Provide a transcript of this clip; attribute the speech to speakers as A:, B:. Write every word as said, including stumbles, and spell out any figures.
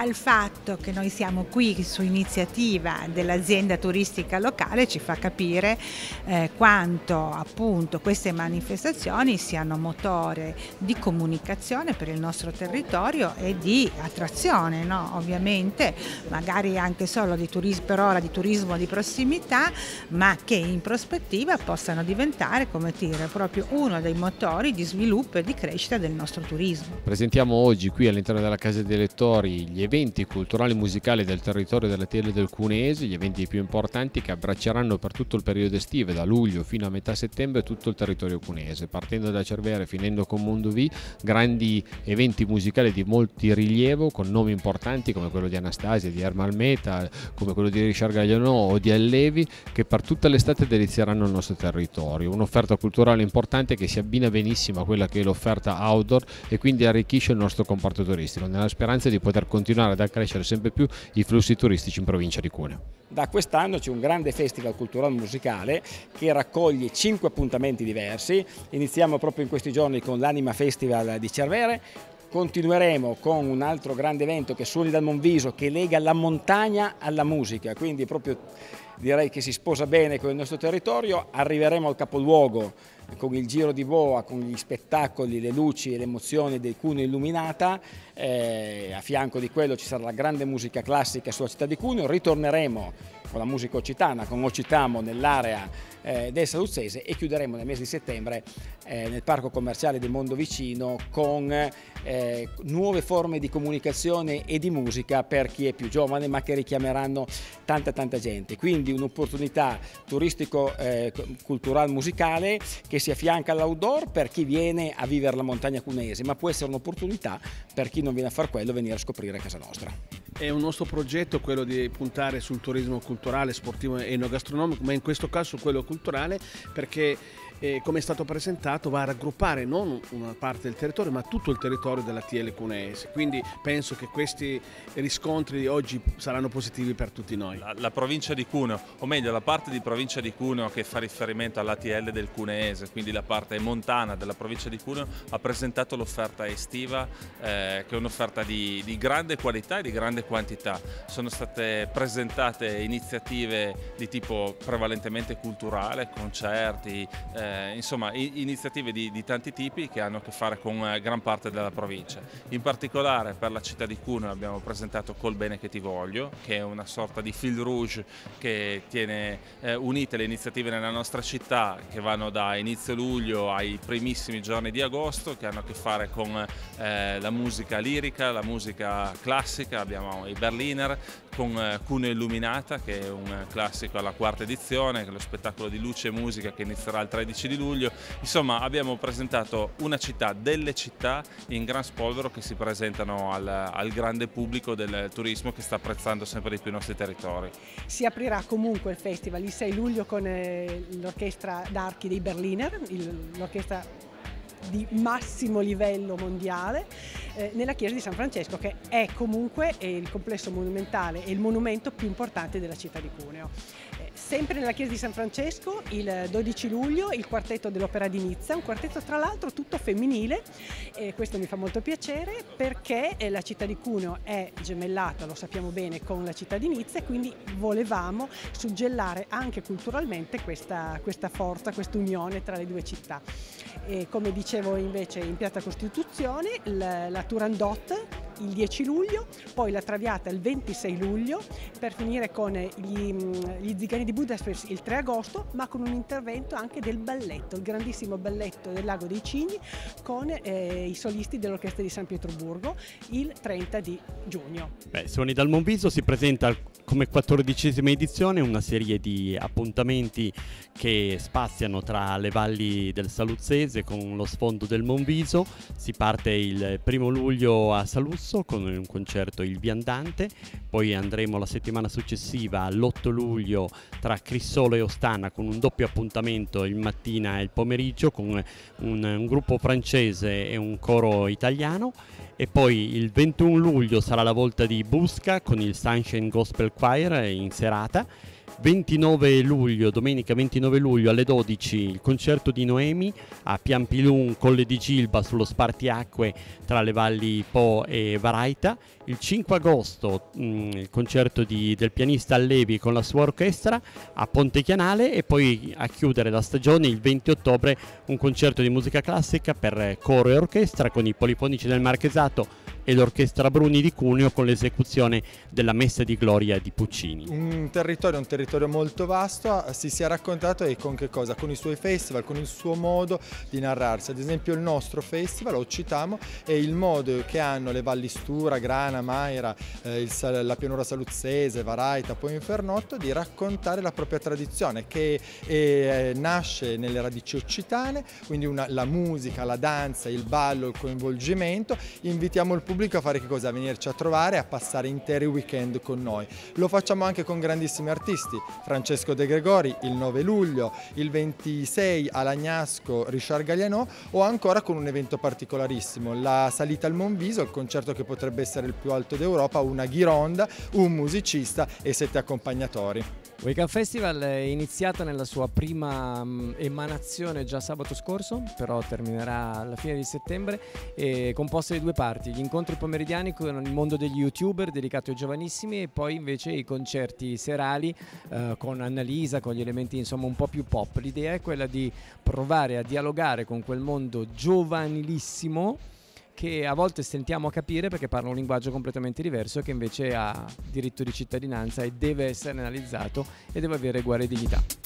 A: già il fatto che noi siamo qui su iniziativa dell'azienda turistica locale ci fa capire eh, quanto appunto queste manifestazioni siano motore di comunicazione per il nostro territorio e di attrazione, no? Ovviamente magari anche solo di turismo, per ora di turismo di prossimità, ma che in prospettiva possano diventare, come dire, proprio uno dei motori di sviluppo e di crescita del nostro turismo.
B: Presentiamo oggi qui all'interno della Casa dei Lettori gli eventi culturali e musicali del territorio della T L del Cuneese, gli eventi più importanti che abbracceranno per tutto il periodo estivo, da luglio fino a metà settembre, tutto il territorio cuneese, partendo da Cervere finendo con Mondovì, grandi eventi musicali di molti rilievo con nomi importanti come quello di Anastasia, di Ermal Metal, come quello di Richard Gagliano o di Allevi, che per tutta l'estate delizieranno il nostro territorio. Un'offerta culturale importante che si abbina benissimo a quella che è l'offerta outdoor e quindi arricchisce il nostro comparto turistico, nella speranza di poter continuare ad accrescere sempre più i flussi turistici in provincia di Cuneo.
C: Da quest'anno c'è un grande festival culturale musicale che raccoglie cinque appuntamenti diversi. Iniziamo proprio in questi giorni con l'Anima Festival di Cervere. Continueremo con un altro grande evento che è Suoni dal Monviso, che lega la montagna alla musica, quindi proprio direi che si sposa bene con il nostro territorio. Arriveremo al capoluogo con il giro di boa, con gli spettacoli, le luci e le emozioni del Cuneo illuminata. Eh, a fianco di quello ci sarà la grande musica classica sulla città di Cuneo. Ritorneremo con la musica occitana, con Occitamo nell'area eh, del Saluzzese, e chiuderemo nel mese di settembre eh, nel parco commerciale del Mondovicino con eh, nuove forme di comunicazione e di musica per chi è più giovane, ma che richiameranno tanta tanta gente. Quindi un'opportunità turistico eh, culturale musicale che si affianca all'outdoor per chi viene a vivere la montagna cuneese, ma può essere un'opportunità per chi non viene a far quello, venire a scoprire casa nostra.
D: È un nostro progetto quello di puntare sul turismo culturale, sportivo e enogastronomico, ma in questo caso quello culturale, perché eh, come è stato presentato va a raggruppare non una parte del territorio ma tutto il territorio della T L cuneese, quindi penso che questi riscontri di oggi saranno positivi per tutti noi.
E: La, la provincia di Cuneo, o meglio la parte di provincia di Cuneo che fa riferimento alla T L del Cuneese, quindi la parte montana della provincia di Cuneo, ha presentato l'offerta estiva eh, che è un'offerta di, di grande qualità e di grande quantità. Sono state presentate iniziative di tipo prevalentemente culturale, concerti, eh, insomma iniziative di, di tanti tipi che hanno a che fare con gran parte della provincia. In particolare per la città di Cuneo abbiamo presentato Col bene che ti voglio, che è una sorta di fil rouge che tiene eh, unite le iniziative nella nostra città, che vanno da inizio luglio ai primissimi giorni di agosto, che hanno a che fare con eh, la musica lirica, la musica classica. Abbiamo i Berliner con eh, Cuneo Illuminata, che è un classico alla quarta edizione, che è lo spettacolo di luce e musica che inizierà il tredici di luglio. Insomma, abbiamo presentato una città, delle città in gran spolvero che si presentano al, al grande pubblico del turismo, che sta apprezzando sempre di più i nostri territori.
F: Si aprirà comunque il festival il sei luglio con eh, l'orchestra d'archi dei Berliner, l'orchestra di massimo livello mondiale, eh, nella chiesa di San Francesco, che è comunque il complesso monumentale e il monumento più importante della città di Cuneo. Eh, sempre nella chiesa di San Francesco il dodici luglio il quartetto dell'Opera di Nizza, un quartetto tra l'altro tutto femminile, e questo mi fa molto piacere perché la città di Cuneo è gemellata, lo sappiamo bene, con la città di Nizza, e quindi volevamo suggellare anche culturalmente questa, questa forza, questa unione tra le due città. E come dicevo invece in Piazza Costituzione la, la Turandot il dieci luglio, poi la Traviata il ventisei luglio, per finire con gli, gli Zigani di Budapest il tre agosto, ma con un intervento anche del balletto, il grandissimo balletto del Lago dei Cigni con eh, i solisti dell'Orchestra di San Pietroburgo il trenta di giugno.
G: Beh, Suoni dal Monviso si presenta come quattordicesima edizione una serie di appuntamenti che spaziano tra le valli del Saluzzese con lo sfondo del Monviso. Si parte il primo luglio a Saluzzo con un concerto Il Viandante, poi andremo la settimana successiva all'otto luglio tra Crissolo e Ostana con un doppio appuntamento il mattina e il pomeriggio con un, un gruppo francese e un coro italiano. E poi il ventuno luglio sarà la volta di Busca con il Sunshine Gospel Choir in serata. ventinove luglio, domenica ventinove luglio alle dodici, il concerto di Noemi a Piampilun, Colle di Gilba, sullo spartiacque tra le valli Po e Varaita. Il cinque agosto mh, il concerto di, del pianista Allevi con la sua orchestra a Pontechianale, e poi a chiudere la stagione il venti ottobre un concerto di musica classica per coro e orchestra con i Polifonici del Marchesato e l'Orchestra Bruni di Cuneo, con l'esecuzione della Messa di Gloria di Puccini.
H: Un territorio, un territorio molto vasto, si sia raccontato, e con che cosa? Con i suoi festival, con il suo modo di narrarsi. Ad esempio il nostro festival, Occitamo, è il modo che hanno le valli Stura, Grana, Maira, eh, il, la pianura saluzzese, Varaita, poi Infernotto, di raccontare la propria tradizione, che è, nasce nelle radici occitane, quindi una, la musica, la danza, il ballo, il coinvolgimento. Invitiamo il pubblico a fare che cosa? A venirci a trovare, a passare interi weekend con noi. Lo facciamo anche con grandissimi artisti, Francesco De Gregori il nove luglio, il ventisei a Lagnasco Richard Galliano, o ancora con un evento particolarissimo, la salita al Monviso, il concerto che potrebbe essere il più alto d'Europa, una ghironda, un musicista e sette accompagnatori.
I: Weekend Festival è iniziata nella sua prima um, emanazione già sabato scorso, però terminerà alla fine di settembre, e composta di due parti: gli incontri pomeridiani con il mondo degli youtuber dedicato ai giovanissimi, e poi invece i concerti serali uh, con Annalisa, con gli elementi insomma un po' più pop. L'idea è quella di provare a dialogare con quel mondo giovanilissimo che a volte stentiamo a capire perché parla un linguaggio completamente diverso, e che invece ha diritto di cittadinanza e deve essere analizzato e deve avere uguale dignità.